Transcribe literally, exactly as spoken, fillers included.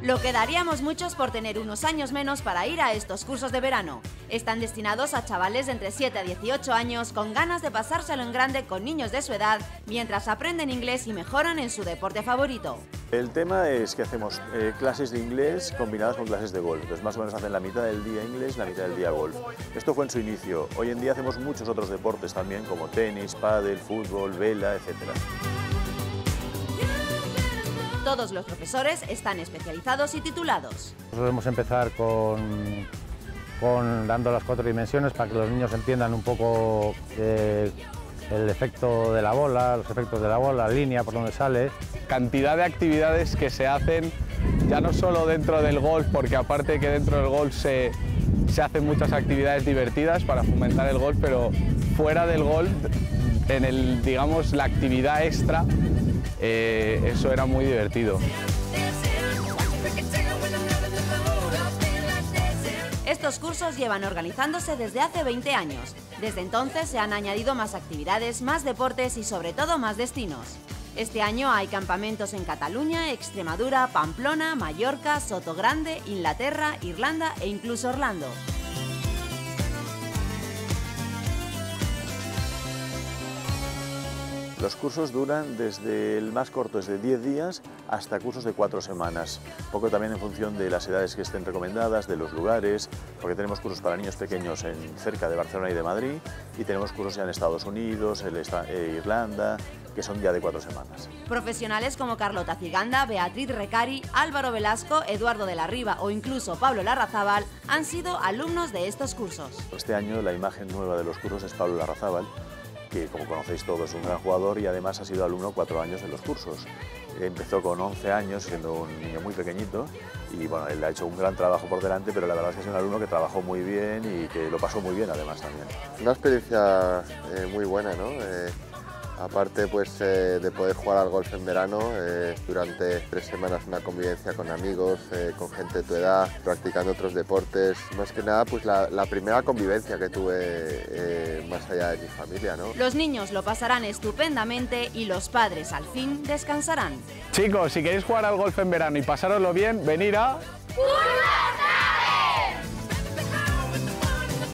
Lo que daríamos muchos por tener unos años menos para ir a estos cursos de verano. Están destinados a chavales de entre siete a dieciocho años con ganas de pasárselo en grande con niños de su edad mientras aprenden inglés y mejoran en su deporte favorito. El tema es que hacemos eh, clases de inglés combinadas con clases de golf. Entonces más o menos hacen la mitad del día inglés y la mitad del día golf. Esto fue en su inicio. Hoy en día hacemos muchos otros deportes también como tenis, pádel, fútbol, vela, etcétera. Todos los profesores están especializados y titulados. Podemos empezar con, con dando las cuatro dimensiones para que los niños entiendan un poco eh, el efecto de la bola, los efectos de la bola, la línea por donde sale. Cantidad de actividades que se hacen ya no solo dentro del golf, porque aparte que dentro del golf se, se hacen muchas actividades divertidas para fomentar el golf, pero fuera del golf, en el, digamos, la actividad extra, eh, eso era muy divertido. Estos cursos llevan organizándose desde hace veinte años. Desde entonces se han añadido más actividades, más deportes y sobre todo más destinos. Este año hay campamentos en Cataluña, Extremadura, Pamplona, Mallorca, Sotogrande, Inglaterra, Irlanda e incluso Orlando. Los cursos duran desde el más corto, desde diez días, hasta cursos de cuatro semanas. Un poco también en función de las edades que estén recomendadas, de los lugares, porque tenemos cursos para niños pequeños en, cerca de Barcelona y de Madrid, y tenemos cursos ya en Estados Unidos, en eh, Irlanda, que son ya de cuatro semanas. Profesionales como Carlota Ciganda, Beatriz Recari, Álvaro Velasco, Eduardo de la Riva o incluso Pablo Larrazábal han sido alumnos de estos cursos. Este año la imagen nueva de los cursos es Pablo Larrazábal, que como conocéis todos es un gran jugador y además ha sido alumno cuatro años de los cursos. Empezó con once años, siendo un niño muy pequeñito, y bueno, él ha hecho un gran trabajo por delante, pero la verdad es que es un alumno que trabajó muy bien y que lo pasó muy bien además también. Una experiencia eh, muy buena, ¿no? Eh, aparte pues, eh, de poder jugar al golf en verano, eh, durante tres semanas una convivencia con amigos, eh, con gente de tu edad, practicando otros deportes. Más que nada pues la, la primera convivencia que tuve eh, más allá de mi familia, ¿no? Los niños lo pasarán estupendamente y los padres al fin descansarán. Chicos, si queréis jugar al golf en verano y pasároslo bien, venir a...